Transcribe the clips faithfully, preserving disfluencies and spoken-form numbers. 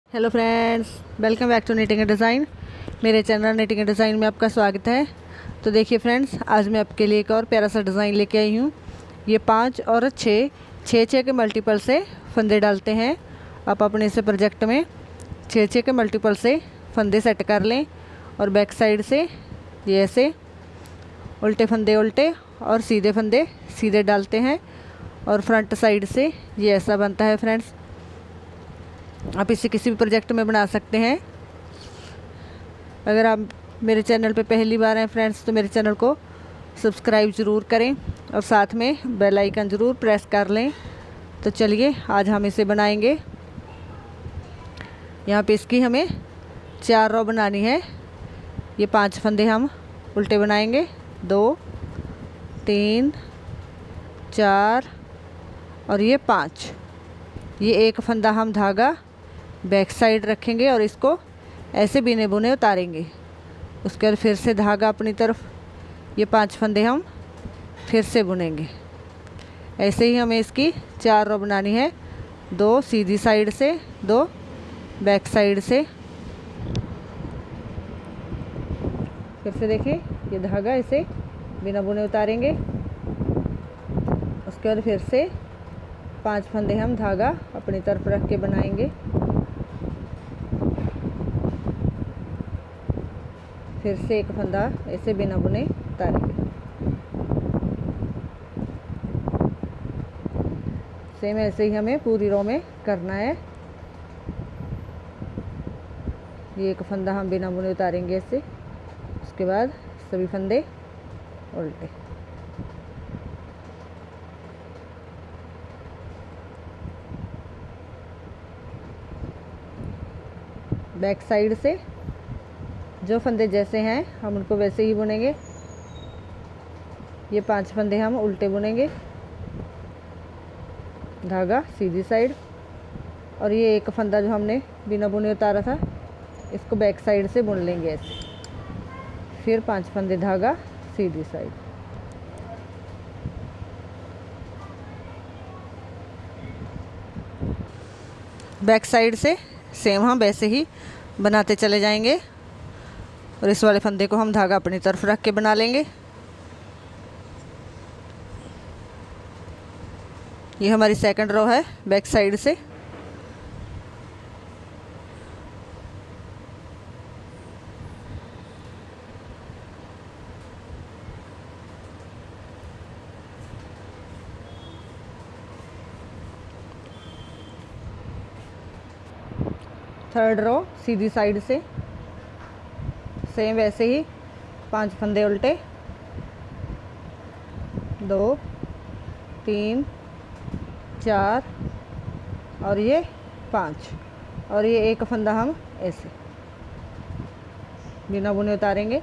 Hello friends, welcome back to knitting and design. मेरे channel knitting and design में आपका स्वागत है। तो देखिए फ्रेंड्स, आज मैं आपके लिए एक और प्यारा सा डिज़ाइन लेके आई हूँ। ये पाँच और छः छः छः के मल्टीपल से फंदे डालते हैं। आप अपने से प्रोजेक्ट में छः छः के मल्टीपल से फंदे सेट कर लें और बैक साइड से ये ऐसे उल्टे फंदे उल्टे और सीधे फंदे सीधे डालते हैं और फ्रंट साइड से ये ऐसा बनता है फ्रेंड्स। आप इसे किसी भी प्रोजेक्ट में बना सकते हैं। अगर आप मेरे चैनल पे पहली बार हैं फ्रेंड्स, तो मेरे चैनल को सब्सक्राइब ज़रूर करें और साथ में बेल आइकन ज़रूर प्रेस कर लें। तो चलिए आज हम इसे बनाएंगे। यहाँ पे इसकी हमें चार रो बनानी है। ये पांच फंदे हम उल्टे बनाएंगे, दो तीन चार और ये पाँच। ये एक फंदा हम धागा बैक साइड रखेंगे और इसको ऐसे बिने बुने उतारेंगे। उसके बाद फिर से धागा अपनी तरफ, ये पांच फंदे हम फिर से बुनेंगे। ऐसे ही हमें इसकी चार रो बनानी है, दो सीधी साइड से, दो बैक साइड से। फिर से देखिए, ये धागा ऐसे बिना बुने उतारेंगे। उसके बाद फिर से पांच फंदे हम धागा अपनी तरफ रख के बनाएंगे। फिर से एक फंदा ऐसे बिना बुने उतारेंगे। सेम ऐसे ही हमें पूरी रो में करना है। ये एक फंदा हम बिना बुने उतारेंगे ऐसे। उसके बाद सभी फंदे उल्टे। बैक साइड से जो फंदे जैसे हैं हम उनको वैसे ही बुनेंगे। ये पांच फंदे हम उल्टे बुनेंगे, धागा सीधी साइड, और ये एक फंदा जो हमने बिना बुने उतारा था इसको बैक साइड से बुन लेंगे ऐसे। फिर पांच फंदे धागा सीधी साइड। बैक साइड से सेम हम वैसे ही बनाते चले जाएंगे और इस वाले फंदे को हम धागा अपनी तरफ रख के बना लेंगे। ये हमारी सेकंड रो है बैक साइड से। थर्ड रो सीधी साइड से सेम वैसे ही पांच फंदे उल्टे, दो तीन चार और ये पाँच, और ये एक फंदा हम ऐसे बिना बुने उतारेंगे।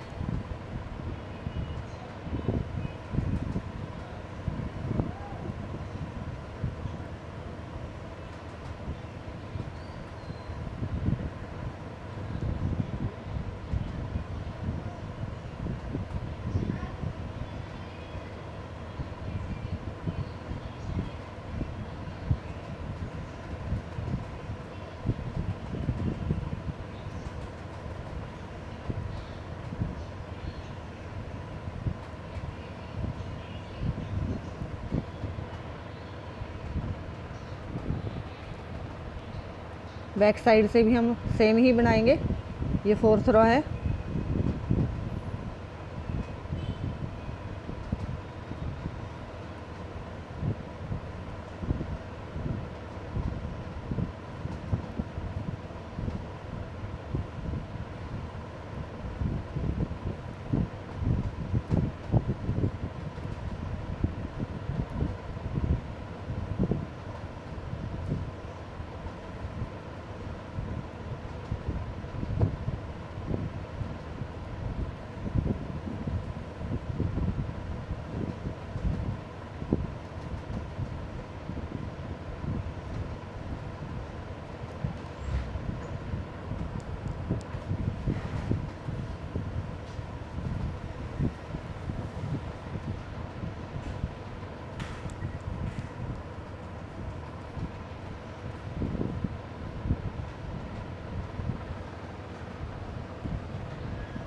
बैक साइड से भी हम सेम ही बनाएंगे। ये फोर्थ रो है।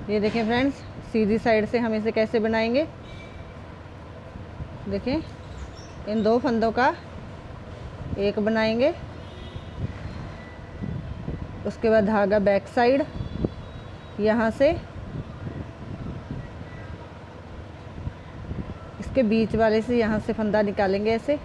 ये देखें फ्रेंड्स, सीधी साइड से हम इसे कैसे बनाएंगे। देखें, इन दो फंदों का एक बनाएंगे, उसके बाद धागा बैक साइड, यहाँ से इसके बीच वाले से यहाँ से फंदा निकालेंगे, ऐसे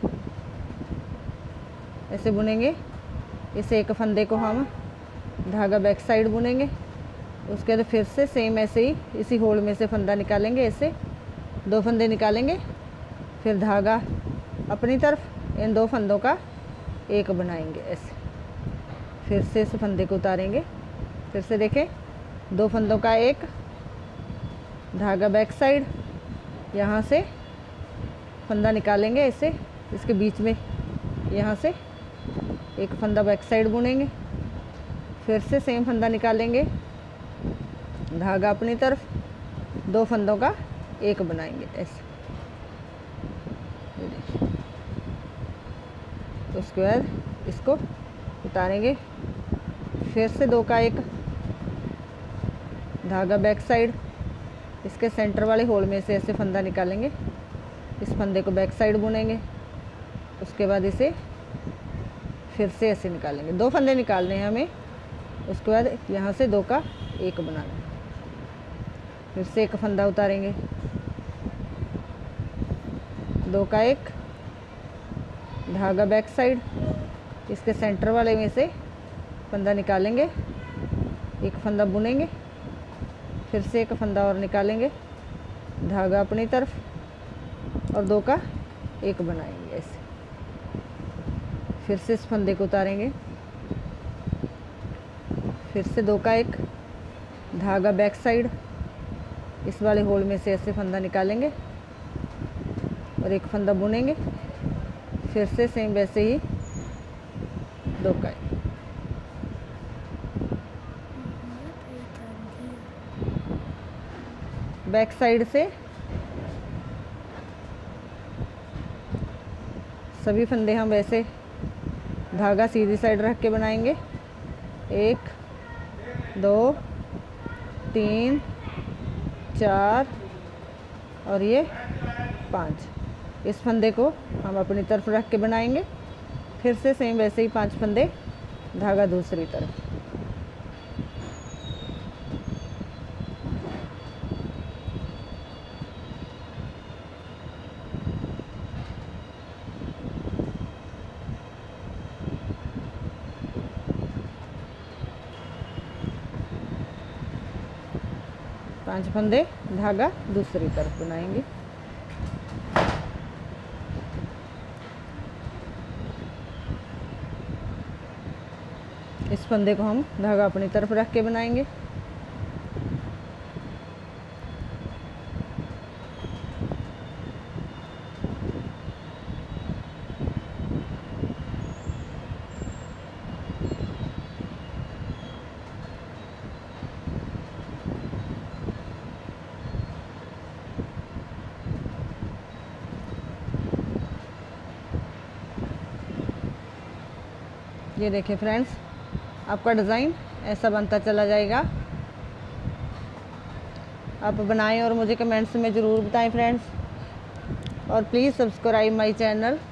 ऐसे बुनेंगे। इस एक फंदे को हम धागा बैक साइड बुनेंगे, उसके बाद फिर से सेम ऐसे ही इसी होल में से फंदा निकालेंगे, ऐसे दो फंदे निकालेंगे, फिर धागा अपनी तरफ, इन दो फंदों का एक बनाएंगे ऐसे, फिर से इस फंदे को उतारेंगे। फिर से देखें, दो फंदों का एक, धागा बैक साइड, यहाँ से फंदा निकालेंगे ऐसे, इसके बीच में यहाँ से एक फंदा बैक साइड बुनेंगे, फिर से सेम फंदा निकालेंगे, धागा अपनी तरफ, दो फंदों का एक बनाएंगे ऐसे। उसके बाद इसको उतारेंगे, फिर से दो का एक, धागा बैक साइड, इसके सेंटर वाले होल में से ऐसे फंदा निकालेंगे, इस फंदे को बैक साइड बुनेंगे, उसके बाद इसे फिर से ऐसे निकालेंगे। दो फंदे निकालने हैं हमें, उसके बाद यहाँ से दो का एक बनाना है, फिर से एक फंदा उतारेंगे, दो का एक, धागा बैक साइड, इसके सेंटर वाले में से फंदा निकालेंगे, एक फंदा बुनेंगे, फिर से एक फंदा और निकालेंगे, धागा अपनी तरफ और दो का एक बनाएंगे ऐसे। फिर से इस फंदे को उतारेंगे, फिर से दो का एक, धागा बैक साइड, इस वाले होल में से ऐसे फंदा निकालेंगे और एक फंदा बुनेंगे, फिर से सेम वैसे ही दो का एक। बैक साइड से सभी फंदे हम वैसे धागा सीधी साइड रख के बनाएंगे। एक, दो, तीन, चार और ये पाँच। इस फंदे को हम अपनी तरफ रख के बनाएंगे, फिर से सेम वैसे ही पांच फंदे, धागा दूसरी तरफ। पांच फंदे, धागा दूसरी तरफ बनाएंगे। इस फंदे को हम धागा अपनी तरफ रख के बनाएंगे। ये देखिए फ्रेंड्स, आपका डिज़ाइन ऐसा बनता चला जाएगा। आप बनाएं और मुझे कमेंट्स में ज़रूर बताएं फ्रेंड्स, और प्लीज़ सब्सक्राइब माय चैनल।